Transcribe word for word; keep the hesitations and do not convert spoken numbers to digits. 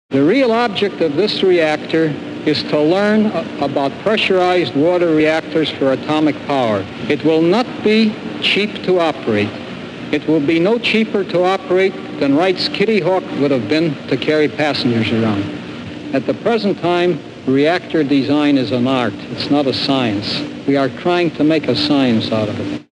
The real object of this reactor is to learn about pressurized water reactors for atomic power. It will not be cheap to operate. It will be no cheaper to operate than Wright's Kitty Hawk would have been to carry passengers around. At the present time, reactor design is an art. It's not a science. We are trying to make a science out of it.